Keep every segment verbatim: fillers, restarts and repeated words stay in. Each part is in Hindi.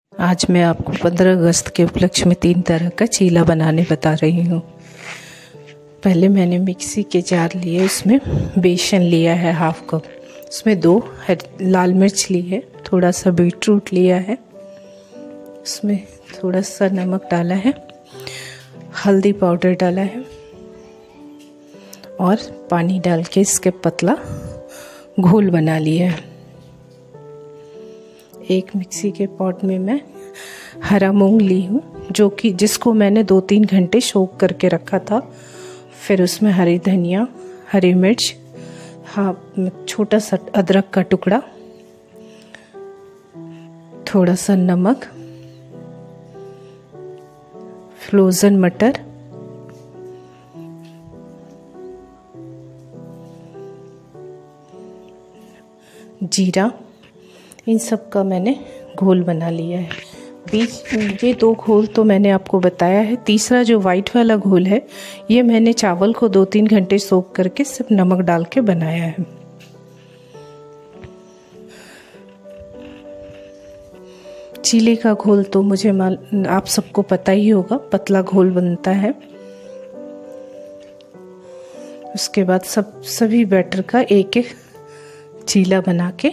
आज मैं आपको पंद्रह अगस्त के उपलक्ष्य में तीन तरह का चीला बनाने बता रही हूँ। पहले मैंने मिक्सी के जार लिए, उसमें बेसन लिया है हाफ कप, उसमें दो लाल मिर्च ली है, थोड़ा सा बीट रूट लिया है, उसमें थोड़ा सा नमक डाला है, हल्दी पाउडर डाला है और पानी डाल के इसके पतला घोल बना लिया है। एक मिक्सी के पॉट में मैं हरा मूंग ली हूँ, जो कि जिसको मैंने दो तीन घंटे सोक करके रखा था। फिर उसमें हरी धनिया, हरी मिर्च, हाँ छोटा सा अदरक का टुकड़ा, थोड़ा सा नमक, फ्रोज़न मटर, जीरा, इन सब का मैंने घोल बना लिया है। बीच ये दो घोल तो मैंने आपको बताया है। तीसरा जो वाइट वाला घोल है, ये मैंने चावल को दो तीन घंटे सोक करके सिर्फ नमक डाल के बनाया है। चीले का घोल तो मुझे माल आप सबको पता ही होगा, पतला घोल बनता है। उसके बाद सब सभी बैटर का एक एक चीला बना के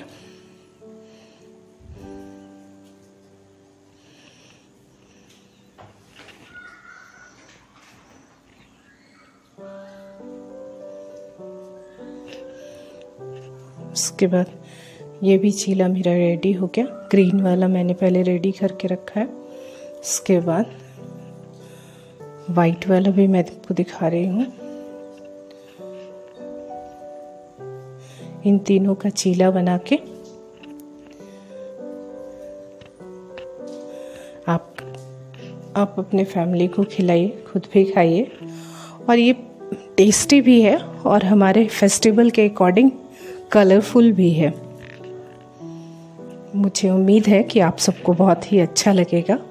उसके बाद ये भी चीला मेरा रेडी हो गया। ग्रीन वाला मैंने पहले रेडी करके रखा है। उसके बाद वाइट वाला भी मैं आपको दिखा रही हूँ। इन तीनों का चीला बना के आप आप अपने फैमिली को खिलाइए, खुद भी खाइए, और ये टेस्टी भी है और हमारे फेस्टिवल के अकॉर्डिंग कलरफुल भी है। मुझे उम्मीद है कि आप सबको बहुत ही अच्छा लगेगा।